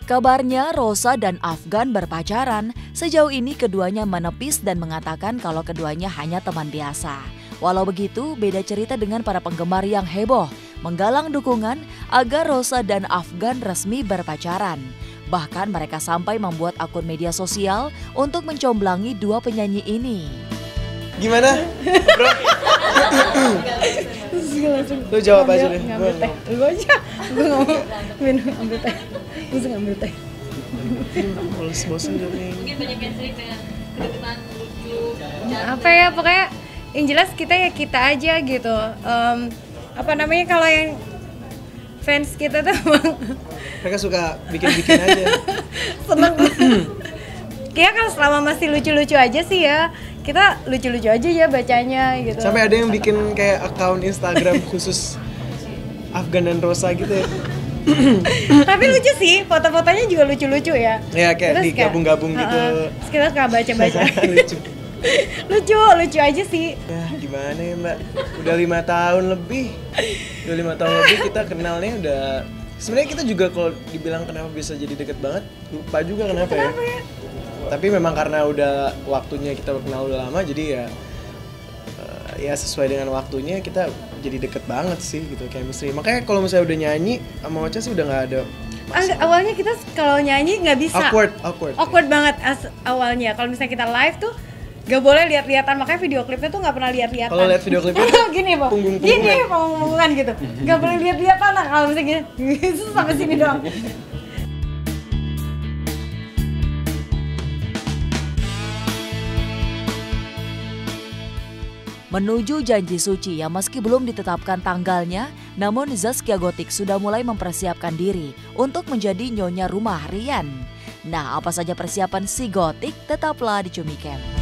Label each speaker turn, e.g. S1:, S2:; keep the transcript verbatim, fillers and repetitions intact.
S1: Kabarnya Rosa dan Afgan berpacaran. Sejauh ini keduanya menepis dan mengatakan kalau keduanya hanya teman biasa. Walau begitu, beda cerita dengan para penggemar yang heboh, menggalang dukungan agar Rosa dan Afgan resmi berpacaran. Bahkan mereka sampai membuat akun media sosial untuk mencomblangi dua penyanyi ini.
S2: Gimana? Bro? Lu jawab aja deh.
S3: Ngambil teh. Gue aja. Gue nggak mau minum ambil teh. Gue ngambil teh.
S2: Males bosan nih.
S4: Mungkin banyak yang sering dengan kedekatan lucu.
S3: Apa ya, pokoknya yang jelas kita ya kita aja gitu. Um, apa namanya kalau yang fans kita tuh
S2: mereka suka bikin-bikin aja.
S3: seneng. Kayak kalau selama masih lucu-lucu aja sih ya, kita lucu-lucu aja ya bacanya gitu.
S2: Sampai ada yang bikin kayak akun Instagram khusus Afgan dan Rosa gitu ya.
S3: Tapi lucu sih, foto-fotonya juga lucu-lucu ya.
S2: Ya kayak
S3: Terus
S2: digabung-gabung
S3: kayak,
S2: gitu.
S3: Uh, uh, terus kita suka baca-baca.
S2: Lucu.
S3: lucu, lucu aja sih.
S2: Ya gimana ya Mbak, udah lima tahun lebih. Udah lima tahun lebih kita kenalnya udah. Sebenarnya kita juga kalau dibilang kenapa bisa jadi deket banget, lupa juga kenapa,
S3: Kenapa
S2: ya.
S3: ya?
S2: Tapi memang karena udah waktunya kita kenal udah lama, jadi ya uh, ya sesuai dengan waktunya kita jadi deket banget sih gitu chemistry. Makanya kalau misalnya udah nyanyi sama Ocha sih udah nggak ada
S3: Ang- awalnya kita kalau nyanyi nggak bisa.
S2: awkward, awkward.
S3: Awkward banget as- awalnya. Kalau misalnya kita live tuh gak boleh lihat-lihatan, makanya video klipnya tuh nggak pernah lihat-lihatan.
S2: Kalau lihat video klipnya tuh
S3: gini bang,
S2: punggung-punggungan.
S3: gini punggung-punggungan gitu, nggak boleh lihat-lihatan. Nah, kalau misalnya gini, itu sampai sini doang.
S1: Menuju janji suci yang meski belum ditetapkan tanggalnya, namun Zaskia Gotik sudah mulai mempersiapkan diri untuk menjadi nyonya rumah Rian. Nah, apa saja persiapan si Gotik? Tetaplah di Cumi Camp.